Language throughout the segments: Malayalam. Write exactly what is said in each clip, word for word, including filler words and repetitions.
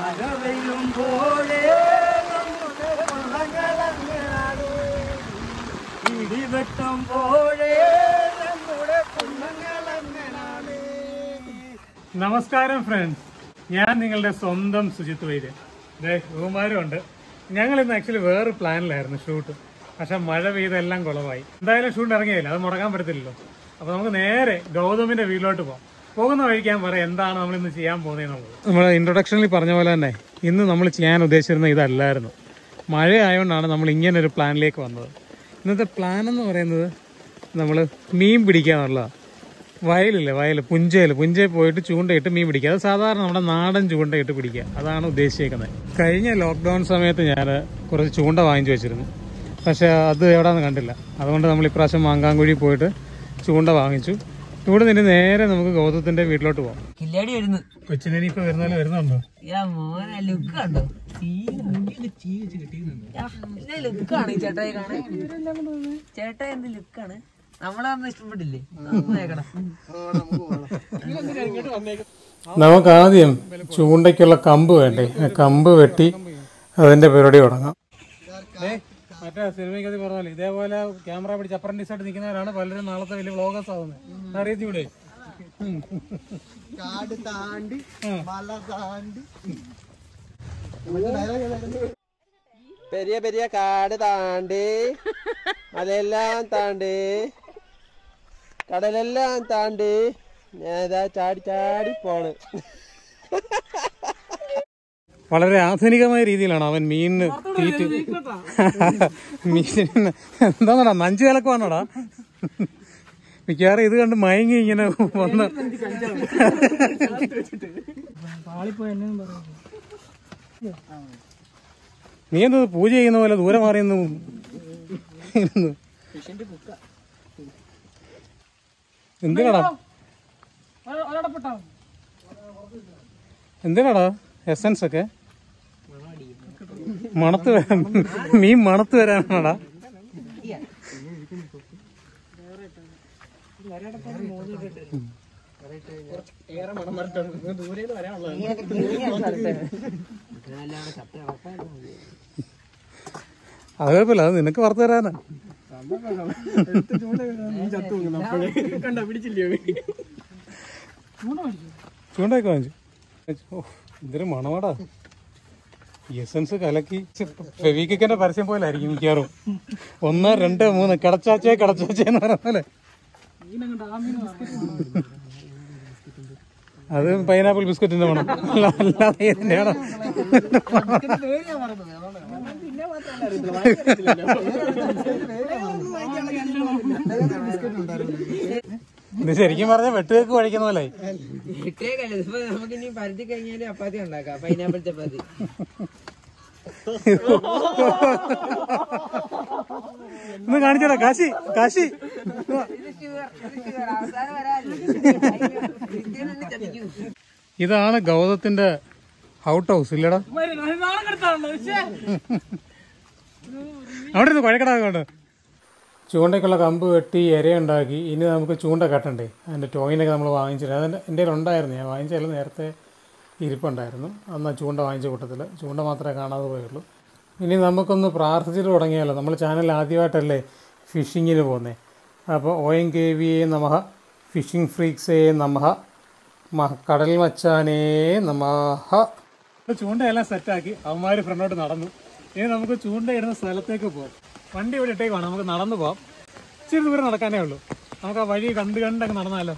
നമസ്കാരം ഫ്രണ്ട്സ്, ഞാൻ നിങ്ങളുടെ സ്വന്തം സുജിത് വൈദ്യൻ. ബഹുമാനം ഉണ്ട്. ഞങ്ങൾ ഇന്ന് ആക്ച്വലി വേറെ പ്ലാനിലായിരുന്നു ഷൂട്ട്, പക്ഷെ മഴ പെയ്തെല്ലാം കുളമായി. എന്തായാലും ഷൂട്ട് ഇറങ്ങിയില്ല, അത് മുടക്കാൻ പറ്റത്തില്ലല്ലോ. അപ്പൊ നമുക്ക് നേരെ ഗൗതമിന്റെ വീട്ടിലോട്ട് പോകാം. പോകുന്ന വഴിക്കാൻ പറയാം എന്താണ് നമ്മൾ ഇന്ന് ചെയ്യാൻ പോകുന്നത്. നമ്മൾ ഇൻട്രൊഡക്ഷനിൽ പറഞ്ഞ പോലെ തന്നെ ഇന്ന് നമ്മൾ ചെയ്യാൻ ഉദ്ദേശിച്ചിരുന്ന ഇതല്ലായിരുന്നു. മഴ ആയതുകൊണ്ടാണ് നമ്മൾ ഇങ്ങനെ ഒരു പ്ലാനിലേക്ക് വന്നത്. ഇന്നത്തെ പ്ലാൻ എന്ന് പറയുന്നത് നമ്മൾ മീൻ പിടിക്കുക എന്നുള്ളതാണ്. വയലില്ലേ, വയൽ പുഞ്ചയിൽ പുഞ്ചയിൽ പോയിട്ട് ചൂണ്ടയിട്ട് മീൻ പിടിക്കുക. അത് സാധാരണ നമ്മുടെ നാടൻ ചൂണ്ടയിട്ട് പിടിക്കുക, അതാണ് ഉദ്ദേശിക്കുന്നത്. കഴിഞ്ഞ ലോക്ക്ഡൗൺ സമയത്ത് ഞാൻ കുറച്ച് ചൂണ്ട വാങ്ങിച്ചു വെച്ചിരുന്നു, പക്ഷെ അത് എവിടെയാണെന്ന് കണ്ടില്ല. അതുകൊണ്ട് നമ്മൾ ഇപ്രാവശ്യം മാങ്കാങ്കുഴി പോയിട്ട് ചൂണ്ട വാങ്ങിച്ചു. ഇവിടെ നിന്ന് നേരെ നമുക്ക് ഗൗതത്തിന്റെ വീട്ടിലോട്ട് പോകാം. കൊച്ചിനെ ഇപ്പൊ വരുന്നാലും വരുന്നുണ്ടോ? ചേട്ടാ എന്ത് ലുക്കാണ്, നമ്മളൊന്നും ഇഷ്ടപ്പെട്ടില്ലേ? നമുക്ക് ആദ്യം ചൂണ്ടയ്ക്കുള്ള കമ്പ് വേണ്ടേ, കമ്പ് വെട്ടി അതിന്റെ പരിപാടി തുടങ്ങാം. മറ്റേ സിനിമയ്ക്കത് പറഞ്ഞാൽ ഇതേപോലെ ക്യാമറ പിടിച്ച് അപ്രന്റീസ് ആയിട്ട് നിൽക്കുന്നവരാണ് പലരും നാളത്തെ വലിയ വ്ളോഗേഴ്സ് ആവുന്നത്. അറിയത്തിവിടെ പെരിയ പെരിയ കാട് താണ്ടി മലയെല്ലാം താണ്ടി കടലെല്ലാം താണ്ടി ഞാനിതാ ചാടി ചാടി പോണ്. വളരെ ആധുനികമായ രീതിയിലാണ് അവൻ മീനിന് തീറ്റ്. മീനിന് എന്താണോടാ, നഞ്ചു കലക്കുവാണോടാ? മിക്കവാറും ഇത് കണ്ട് മയങ്ങി ഇങ്ങനെ വന്ന് നീ എന്ത് പൂജ ചെയ്യുന്ന പോലെ ദൂരെ മാറിയെന്ന് എന്തിനാടാ എന്തിനാടാ എസൻസ് ഒക്കെ മണത്ത് വരാൻ, മീൻ മണത്ത് വരാനാടാ? അത് കുഴപ്പമില്ല, അത് നിനക്ക് വറുത്ത് തരാനാ. ചൂണ്ടയൊക്കെ വാങ്ങിച്ചു. എന്തൊരു മണമാടാ, എസൻസ് കലക്കി. ഫെവിക്കിന്റെ പരസ്യം പോലെ ആയിരിക്കും മിക്കവാറും. ഒന്ന് രണ്ട് മൂന്ന് കിടച്ചാച്ചേ കിടച്ചാച്ചേന്ന് പറഞ്ഞ പോലെ. അത് പൈനാപ്പിൾ ബിസ്ക്കറ്റിന്റെ മണം, അല്ലാതെ ഇതിന്റെ ആണോ? ഇത് ശരിക്കും പറഞ്ഞ വെട്ടുകേക്ക് കഴിക്കുന്ന പോലെ. നമുക്കിനി പരുത്തി കഴിഞ്ഞാല് ചപ്പാത്തി ഉണ്ടാക്കാം, പൈനാപ്പിൾ ചപ്പാത്തി. ഒന്ന് കാണിച്ചോടാ കാശി, കാശി. ഇതാണ് ഗൗതത്തിന്റെ ഔട്ട് ഹൗസ് ഇല്ലടാ? അവിടെ നിന്ന് കുഴക്കടാ. ചൂണ്ടയ്ക്കുള്ള കമ്പ് വെട്ടി ഇരയുണ്ടാക്കി. ഇനി നമുക്ക് ചൂണ്ട കെട്ടണ്ടേ, അതിൻ്റെ ടോയിനൊക്കെ നമ്മൾ വാങ്ങിച്ചില്ല. അതിൻ്റെ എൻ്റെ ഉണ്ടായിരുന്നു, ഞാൻ വാങ്ങിച്ചാലും നേരത്തെ ഇരിപ്പുണ്ടായിരുന്നു. അന്ന് ചൂണ്ട വാങ്ങിച്ച കൂട്ടത്തിൽ ചൂണ്ട മാത്രമേ കാണാതെ പോയുള്ളൂ. ഇനി നമുക്കൊന്ന് പ്രാർത്ഥിച്ചിട്ട് തുടങ്ങിയാലോ. നമ്മൾ ചാനൽ ആദ്യമായിട്ടല്ലേ ഫിഷിങ്ങിന് പോകുന്നത്. അപ്പോൾ ഒ എൻ കെ വി എ നമഃ, ഫിഷിംഗ് ഫ്രീക്സേ നമഃ, കടൽ മച്ചാനേ നമഃ. ചൂണ്ടയെല്ലാം സെറ്റാക്കി അവന്മാർ ഫ്രണ്ടോട്ട് നടന്നു. ഇനി നമുക്ക് ചൂണ്ടയിടുന്ന സ്ഥലത്തേക്ക് പോകാം. വണ്ടി ഇവിടെ ഇട്ടേക്കാണ്, നമുക്ക് നടന്നു പോകാം. ഇച്ചിരി ദൂരം നടക്കാനേ ഉള്ളൂ. നമുക്ക് ആ വഴി കണ്ട് കണ്ടൊക്കെ നടന്നാലോ.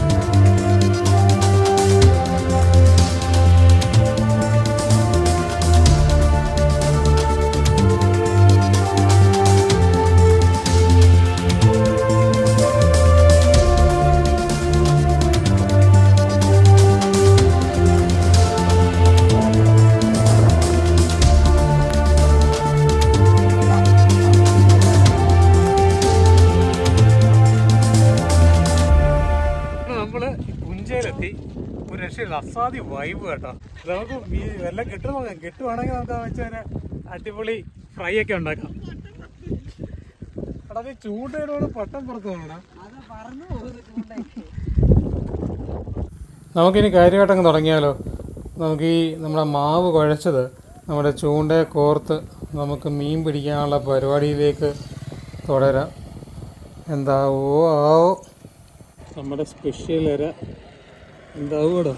ഒരു രക്ഷയില്ല, അസാധ്യ വൈബ് കേട്ടോ. നമുക്ക് എല്ലാം കെട്ടു നോക്കാം. കെട്ടുവാണെങ്കിൽ നമുക്ക് വെച്ചാൽ അടിപൊളി ഫ്രൈ ഒക്കെ ഉണ്ടാക്കാം. എടാ നീ ചൂണ്ടയോട് പട്ടം പുറത്തു പോകണം. നമുക്കിനി കാര്യമായിട്ടങ്ങ് തുടങ്ങിയാലോ. നമുക്ക് ഈ നമ്മുടെ മാവ് കുഴച്ചത് നമ്മുടെ ചൂണ്ടയെ കോർത്ത് നമുക്ക് മീൻ പിടിക്കാനുള്ള പരിപാടിയിലേക്ക് തുടരാം. എന്താവോ ആവോ നമ്മുടെ സ്പെഷ്യൽ ഇര എന്താവോ ഇവിടെ.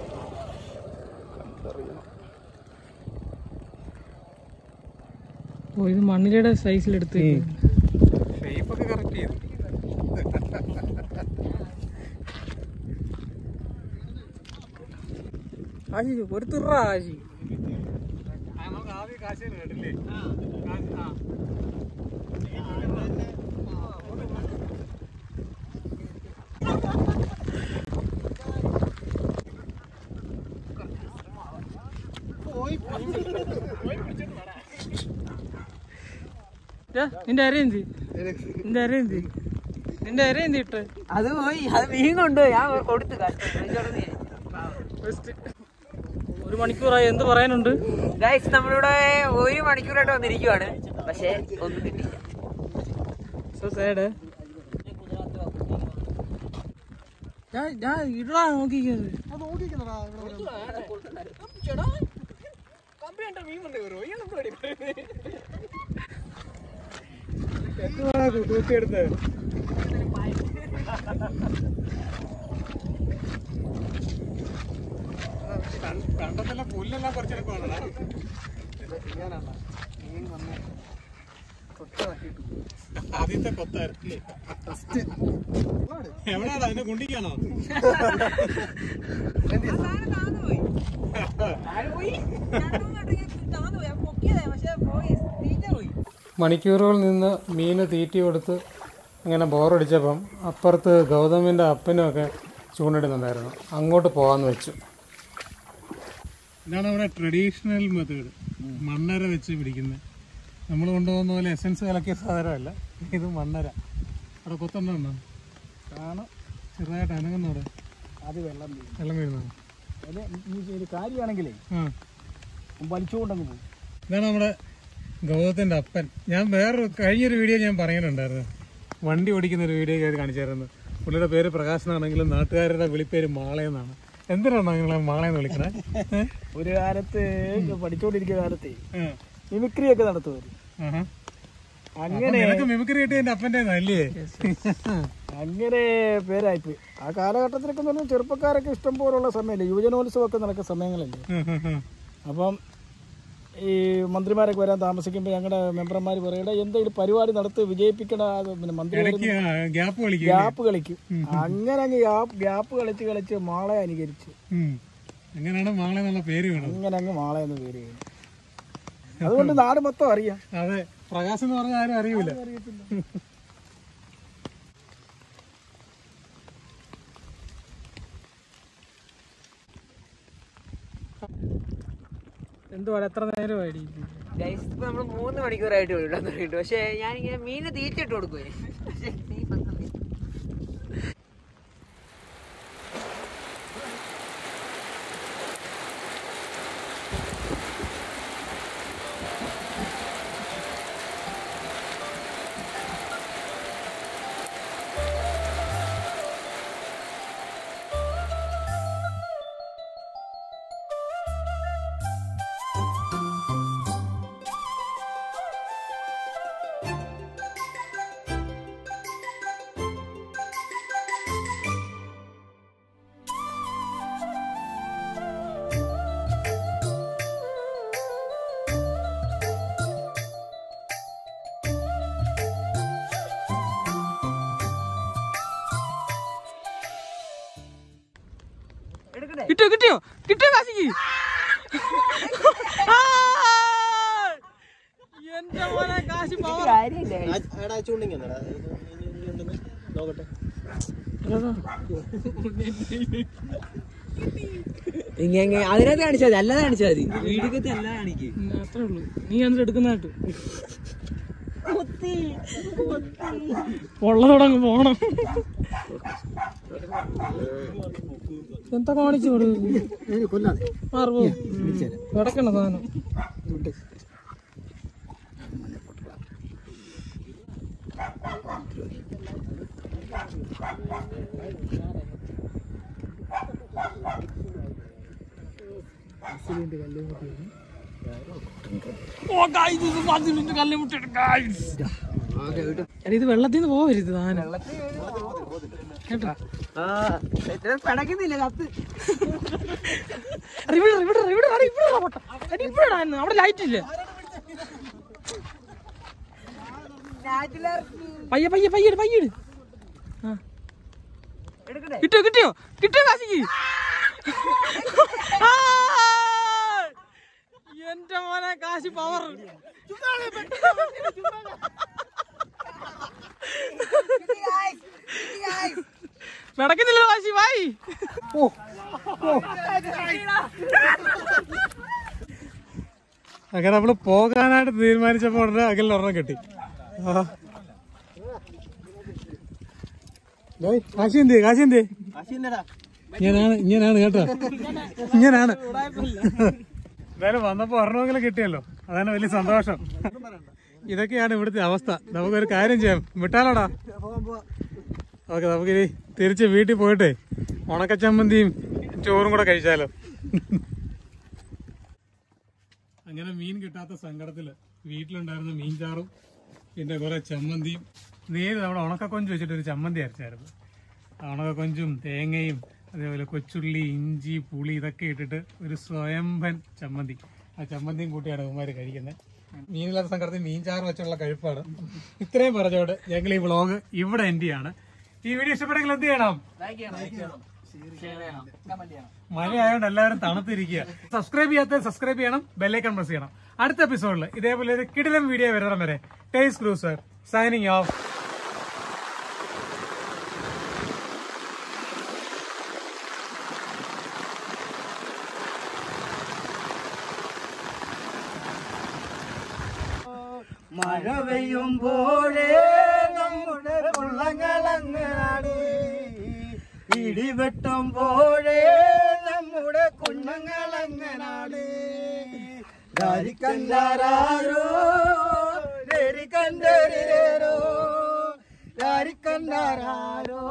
ഓ ഇത് മണ്ണിലയുടെ സൈസിലെടുത്ത് ഷേപ്പൊക്കെ കറക്റ്റ് ചെയ്തു. ആശി ഒരു തുറ ആശി നമുക്ക് ആദ്യം കാശ് കേട്ടില്ലേ? നിന്റെ അരയന്തി നിന്റെ അരയന്തി നിന്റെ അരയന്തി ഇട്ട് അത് പോയി, അത് മീൻ കൊണ്ടുപോയി ഞാൻ കൊടുത്തു ഒരു മണിക്കൂറായി. എന്ത് പറയാനുണ്ട് ഗൈസ്? നമ്മളിവിടെ ഒരു മണിക്കൂറായിട്ട് വന്നിരിക്കുവാണ്, പക്ഷെ ഒന്നും കിട്ടിയില്ല. So sad. ഞാൻ ഞാൻ ഇടാ നോക്കിക്കുന്നത് തൂക്കിയെടുത്ത് കണ്ടത്തെല്ലാം പുല്ലെല്ലാം പറിച്ചെടുക്കുവാണ്. ആദ്യത്തെ കൊത്തായിരുന്നു. എവിടെയാണോ അതിന്റെ കുണ്ടിക്കാണോ? മണിക്കൂറുകൾ നിന്ന് മീന് തീറ്റി കൊടുത്ത് അങ്ങനെ ബോറടിച്ചപ്പം അപ്പുറത്ത് ഗൗതമിൻ്റെ അപ്പനും ഒക്കെ ചൂണ്ടിടുന്നുണ്ടായിരുന്നു. അങ്ങോട്ട് പോകാമെന്ന് വെച്ചു. ഇതാണ് നമ്മുടെ ട്രഡീഷണൽ മെത്തേഡ്, മണ്ണര വെച്ച് പിടിക്കുന്നത്. നമ്മൾ കൊണ്ടുപോകുന്ന പോലെ എസൻസ് കലക്കിയ സാധനമല്ല, ഇത് മണ്ണര. അവിടെ കൊത്തുണ്ടോ? കാണാം, ചെറുതായിട്ട് അനങ്ങുന്നവിടെ. അത് വെള്ളം വെള്ളം വീഴുന്നതാണ്. കാര്യമാണെങ്കിലേ വലിച്ചുകൊണ്ടങ്ങ് പോകും. ഇതാണ് നമ്മുടെ ഗൗതത്തിൻ്റെ അപ്പൻ. ഞാൻ വേറൊരു കഴിഞ്ഞൊരു വീഡിയോ ഞാൻ പറയുന്നുണ്ടായിരുന്നു, വണ്ടി ഓടിക്കുന്ന ഒരു വീഡിയോ ഒക്കെ കാണിച്ചായിരുന്നു. പുള്ളിയുടെ പേര് പ്രകാശ് എന്നാണെങ്കിലും നാട്ടുകാരുടെ വിളിപ്പേര് മാളയെന്നാണ്. എന്തിനാണോ നിങ്ങളെ മാളയെന്ന് വിളിക്കണേ? ഒരു കാലത്ത് പഠിച്ചുകൊണ്ടിരിക്കുന്ന കാലത്ത് മിമിക്രി ഒക്കെ നടത്തുമായിരുന്നു. അങ്ങനെ മിമിക്രി കിട്ടിയ എന്റെ അപ്പൻ്റെ അല്ലേ? അങ്ങനെ പേരായിപ്പോയി. ആ കാലഘട്ടത്തിലൊക്കെ പറഞ്ഞാൽ ചെറുപ്പക്കാരൊക്കെ ഇഷ്ടം പോലുള്ള സമയമല്ലേ, യുവജനോത്സവം ഒക്കെ നടക്കുന്ന സമയങ്ങളല്ലേ. അപ്പം ഈ മന്ത്രിമാരൊക്കെ വരാൻ താമസിക്കുമ്പോൾ ഞങ്ങളുടെ മെമ്പർമാർ പറയണ എന്തെങ്കിലും പരിപാടി നടത്തി വിജയിപ്പിക്കണ. പിന്നെ മന്ത്രി ഗ്യാപ്പ് കളിക്കും. അങ്ങനെ അങ്ങ് ഗ്യാപ്പ് കളിച്ച് കളിച്ച് മാളയെ അനുകരിച്ചു. അങ്ങനെയാണ് മാള എന്നുള്ള പേര് വീണത്. അങ്ങനെ അങ്ങ് മാള എന്ന പേര് വീണു. അതുകൊണ്ട് നാട് മൊത്തം അറിയാം. അതെ, പ്രകാശ് എന്ന് പറഞ്ഞാൽ ആരും അറിയൂല. എന്തുവാ എത്ര നേരമായി? ഗൈസ് ഇപ്പൊ നമ്മള് മൂന്ന് മണിക്കൂറായിട്ട് വിടാൻ തുടങ്ങിയിട്ട്, പക്ഷെ ഞാനിങ്ങനെ മീന് തീറ്റിട്ട് കൊടുക്കുവേ. കിട്ടിയോ കിട്ടിയോ കിട്ടിയോ കാശിക്ക്? എന്റെ മോനെ കാശി അതിനകത്ത് കാണിച്ചാൽ മതി, അല്ലാതെ കാണിച്ചാൽ മതി. വീടിക്കത്തെ അല്ലാതെ കാണിക്കും. അത്രേ ഉള്ളൂ. നീ എന്നിട്ട് എടുക്കുന്നതായിട്ട് ഉള്ളതോടങ്ങ് പോണം. എന്താ കാണിച്ചു കിടക്കണ സാധനം. ഫാസിലിന്റെ കല്ലുമുട്ടിയാണ്. ഇത് വെള്ളത്തിൽ നിന്ന് പോവരുത് താനും കേട്ടോ. പടക്കുന്നില്ല കത്ത്. അവിടെ ലൈറ്റ് ഇല്ല. പയ്യ പയ്യ പയ്യട് പയ്യട്. കിട്ടിയോ കിട്ടിയോ കിട്ടിയോ കാശിക്ക്. എന്റെ മോനെ കാശി പവർ. നടക്കുന്നില്ല കാശി വായി. അങ്ങനെ നമ്മള് പോകാനായിട്ട് തീരുമാനിച്ചപ്പോ ഉടനെ അകലിൽ ഒരെണ്ണം കിട്ടി. കാശി എന്ത് കാശി എന്ത് ഇങ്ങനാണ് ഇങ്ങനാണ് കേട്ടോ, ഇങ്ങനാണ്. എന്തായാലും വന്നപ്പോ ഒരെണ്ണമെങ്കിലും കിട്ടിയല്ലോ, അതാണ് വലിയ സന്തോഷം. ഇതൊക്കെയാണ് ഇവിടുത്തെ അവസ്ഥ. നമുക്കൊരു കാര്യം ചെയ്യാം, വിട്ടാലോടാ. ഓക്കെ, നമുക്കിനി തിരിച്ച് വീട്ടിൽ പോയിട്ടേ ഉണക്കച്ചമ്മന്തിയും ചോറും കൂടെ കഴിച്ചാലോ. അങ്ങനെ മീൻ കിട്ടാത്ത സങ്കടത്തില് വീട്ടിലുണ്ടായിരുന്ന മീൻചാറും പിന്നെ കുറെ ചമ്മന്തിയും, നേര് നമ്മുടെ ഉണക്കക്കൊഞ്ച് വെച്ചിട്ട് ഒരു ചമ്മന്തി അരച്ചായിരുന്നു. ഉണക്കക്കൊഞ്ചും തേങ്ങയും അതേപോലെ കൊച്ചുള്ളി, ഇഞ്ചി, പുളി ഇതൊക്കെ ഇട്ടിട്ട് ഒരു സ്വയംഭൻ ചമ്മന്തി. ആ ചമ്മന്തിയും കൂട്ടിയാണ് ഇവന്മാര് കഴിക്കുന്നത്. മീനില്ലാത്ത സങ്കടത്തിൽ മീൻചാറ് വെച്ചുള്ള കഴിപ്പാണ്. ഇത്രയും പറഞ്ഞോണ്ട് ഞങ്ങൾ ഈ വ്ളോഗ് ഇവിടെ എൻഡ് ചെയ്യാണ്. ഈ വീഡിയോ ഇഷ്ടപ്പെട്ടെങ്കിൽ എന്ത് ചെയ്യണം? മഴയായോണ്ട് എല്ലാവരും തണുത്തിരിക്കുക. സബ്സ്ക്രൈബ് ചെയ്യാത്ത സബ്സ്ക്രൈബ് ചെയ്യണം, ബെല്ലൈക്കൺ പ്രസ് ചെയ്യണം. അടുത്ത എപ്പിസോഡിൽ ഇതേപോലെ ഒരു കിടിലം വീഡിയോ വരുന്ന വരെ ടേസ്റ്റ് ക്രൂസർ സൈനിങ് ഓഫ്. മഴ പെയ്യുമ്പോഴേ നമ്മുടെ കുള്ളങ്ങളങ്ങനാടി, ഇടിവെട്ടുമ്പോഴേ നമ്മുടെ കുണ്ണങ്ങളങ്ങനാടി. രാരിക്കണ്ടാരോ രേരിക്കണ്ടരോ രാരിക്കണ്ടാരോ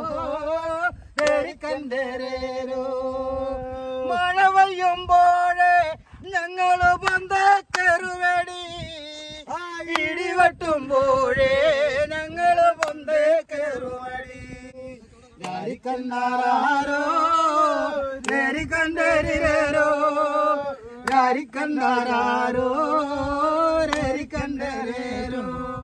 രേരിക്കണ്ടരോ. മഴ പെയ്യുമ്പോഴേ ഞങ്ങള് പൊന്തേക്കറുവടി, ഇടിവെട്ടുമ്പോഴേ ഞങ്ങള് പൊന്തേക്കറുവടി. രാരിക്കണ്ടാരോ രേരിക്കണ്ടരോ രാരിക്കണ്ടാരോ രേരിക്കണ്ടരോ.